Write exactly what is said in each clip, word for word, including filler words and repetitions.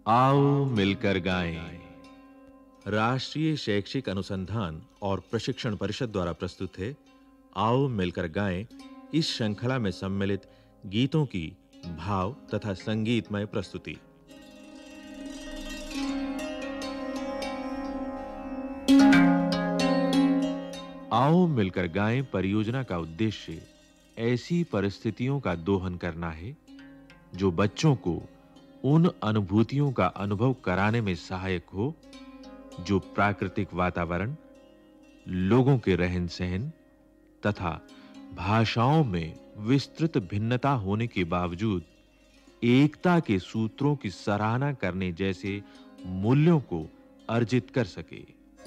आओ मिलकर गाएं। राष्ट्रीय शैक्षिक अनुसंधान और प्रशिक्षण परिषद द्वारा प्रस्तुत है आओ मिलकर गाएं। इस श्रृंखला में सम्मिलित गीतों की भाव तथा संगीतमय प्रस्तुति। आओ मिलकर गाएं परियोजना का उद्देश्य ऐसी परिस्थितियों का दोहन करना है जो बच्चों को उन अनुभूतियों का अनुभव कराने में सहायक हो जो प्राकृतिक वातावरण, लोगों के रहन-सहन तथा भाषाओं में विस्तृत भिन्नता होने के बावजूद एकता के सूत्रों की सराहना करने जैसे मूल्यों को अर्जित कर सके।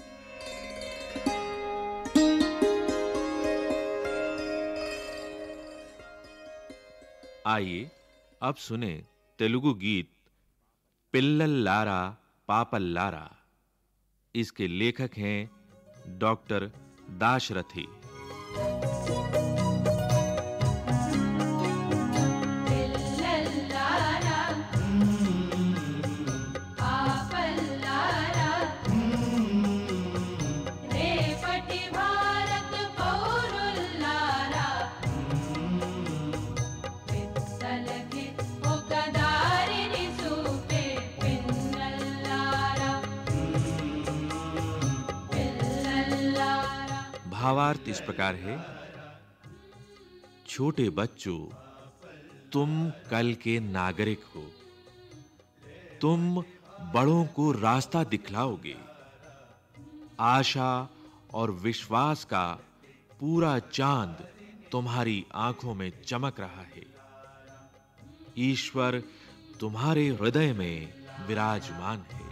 आइए अब सुने तेलुगु गीत पिल्लल्लारा पापल्लारा। इसके लेखक हैं डॉक्टर दाशरथी। भावार्थ इस प्रकार है। छोटे बच्चों, तुम कल के नागरिक हो। तुम बड़ों को रास्ता दिखलाओगे। आशा और विश्वास का पूरा चांद तुम्हारी आंखों में चमक रहा है। ईश्वर तुम्हारे हृदय में विराजमान है।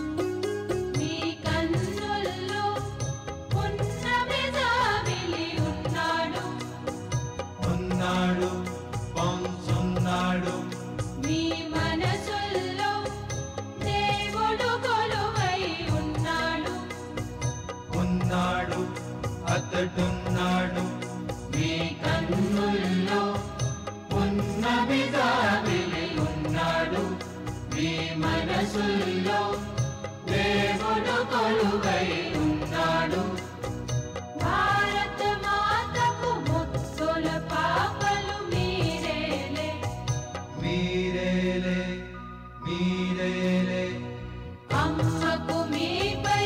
అతడున్నాడు మీ కన్నుల్లో ఉన్నవి జాబిలి ఉన్నాడు మీ మనసుల్లో దేవుడు కొలువై ఉన్నాడు భారత మాతకు ముత్తుల పాపలు మీరేలే మీరేలే మీరేలే అమ్మకు మీపై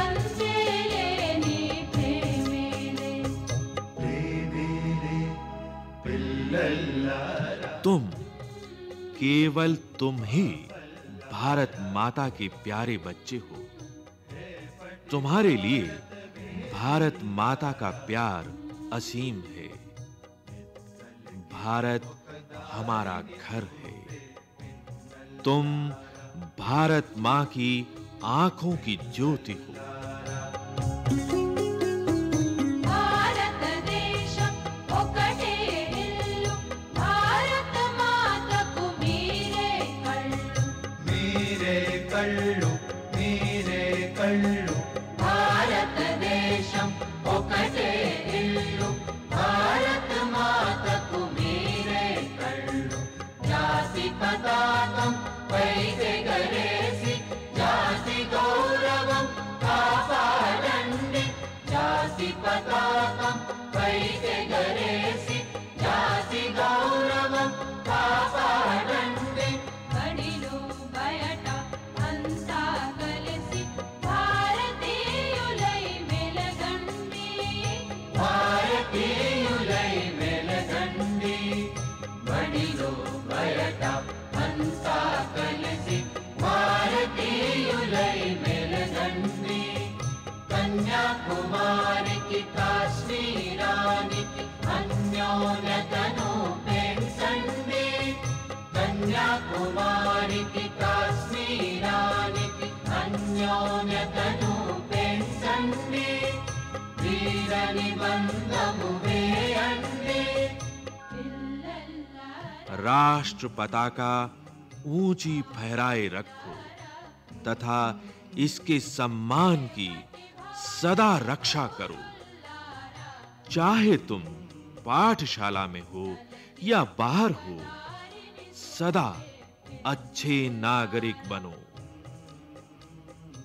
तुम केवल तुम ही भारत माता के प्यारे बच्चे हो। तुम्हारे लिए भारत माता का प्यार असीम है। भारत हमारा घर है। तुम भारत मां की आंखों की ज्योति हो। కళ్ళు మీరే కళ్ళు భారత దేశం ఒకటే ఇల్లు భారత మాతకు మీరే కళ్ళు జాతి పతాకం పైదెగరేసి జాతి గౌరవం కాపాడండి జాతి పతాకం పైదెగరేసి జాతి గౌరవం కాపాడండి బడిలో బయట బడిలో బయట అంతా కలిసి భారతీయులై మెలగండి కన్యాకుమారికి కాశ్మీరానికి అన్యోన్యతను పెంచండి కన్యాకుమారికి కాశ్మీరానికి అన్యోన్యతను పెంచండి వీర నిబంధము వేయండి राष्ट्र पताका ऊंची फहराए रखो तथा इसके सम्मान की सदा रक्षा करो। चाहे तुम पाठशाला में हो या बाहर हो, सदा अच्छे नागरिक बनो।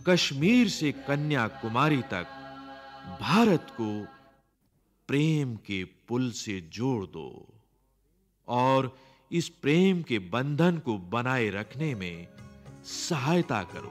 कश्मीर से कन्याकुमारी तक भारत को प्रेम के पुल से जोड़ दो और इस प्रेम के बंधन को बनाए रखने में सहायता करो।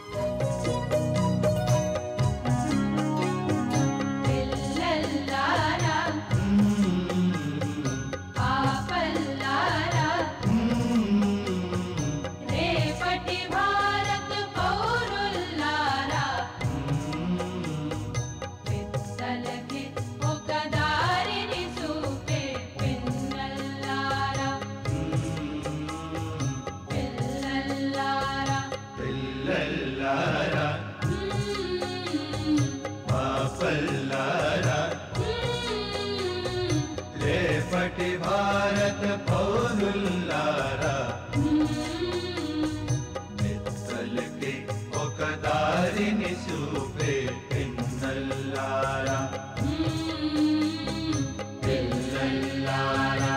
भारत पौरुल्लारा मित्तल के ओकदारी निसूपे पिन्नल्लारा पिल्लल्लारा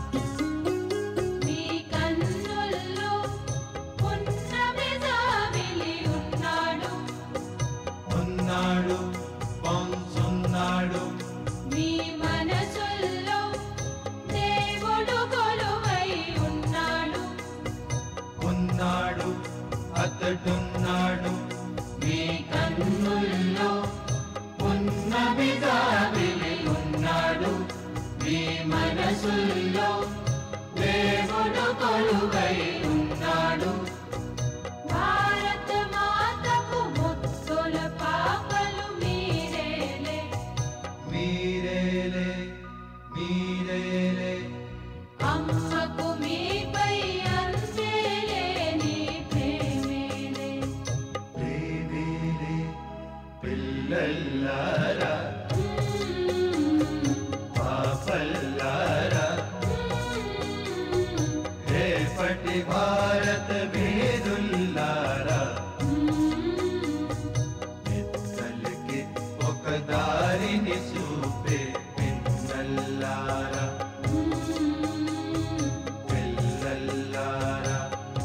మీ కన్నుల్లో పున్నమి జాబిలి ఉన్నాడు ఉన్నాడు పొంచున్నాడు మీ మనసుల్లో దేవుడు కొలువై ఉన్నాడు ఉన్నాడు అతడున్నాడు మీ కన్నుల్లో పున్నమి జాబిలి ఉన్నాడు మీ మనసుల్లో దేవుడు కొలువై ఉన్నాడు భారత మాతకు ముత్తుల పాపలు మీరేలే మీరేలే మీరేలే అమ్మకు మీపై అంతేలేని ప్రేమేలే ప్రేమేలే పిల్లల్లారా పాపల్లారా రేపటి భారత వీరుల్లారా ఎత్తలకి ఒక దారిని చూపే పిన్నల్లారా పిల్లల్లారా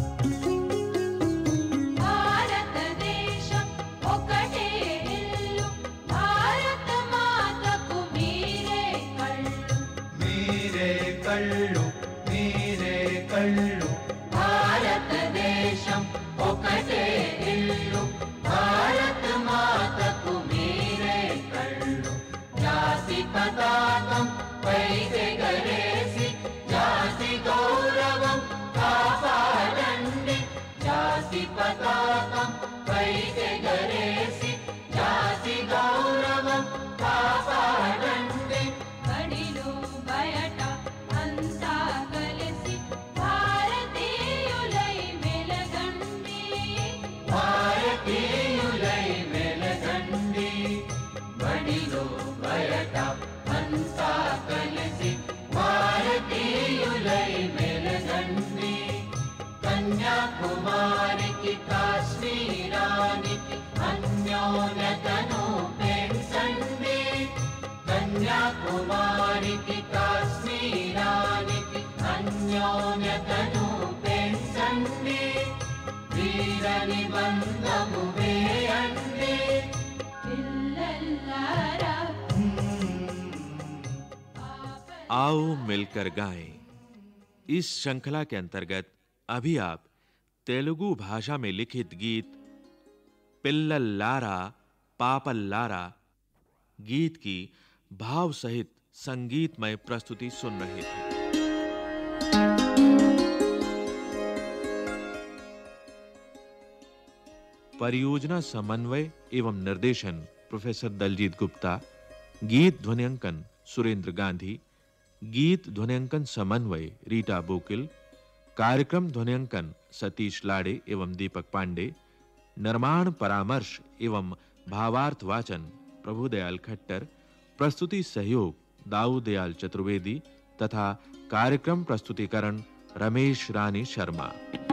భారతదేశం ఒకటే ఇల్లు భారత మాతకు మీరే కళ్ళు మీరే కళ్ళు మీరే కళ్ళు భారతదేశం ఒకటే ఇల్లు భారత మాతకు మీరే కళ్ళు జాతి పతాకం పైదెగరేసి జాతి గౌరవం కాపాడండి జాతి పతాకం పైదెగరేసి జాతి గౌరవం కాపాడండి బడిలో బయట అంతా కలిసి భారతీయులై వెలగండి భారతీయులై వెలగండి బడిలో బయట అంతా కలిసి భారతీయులై వెలగండి కన్యాకుమారికి కాశ్మీరానికి అన్యోన్యతను పెంచండి కన్యాకుమారికి కాశ్మీరానికి అన్యోన్యతను పెంచండి వీర నిబంధము వేయండి పిల్లల్లారా आओ मिलकर गाएं। इस श्रृंखला के अंतर्गत अभी आप तेलुगु भाषा में लिखित गीत पिल्लल्लारा पापल्लारा गीत की भाव सहित संगीतमय प्रस्तुति सुन रहे थे। परियोजना समन्वय एवं निर्देशन प्रोफेसर दलजीत गुप्ता, गीत ध्वनियांकन सुरेंद्र गांधी, गीत ध्वनियांकन समन्वय रीटा बोकिल, कार्यक्रम ध्वनियांकन सतीश लाड़े एवं दीपक पांडे, निर्माण परामर्श एवं भावार्थ वाचन प्रभुदयाल खट्टर, प्रस्तुति सहयोग दाऊदयाल चतुर्वेदी तथा कार्यक्रम प्रस्तुतिकरण रमेश रानी शर्मा।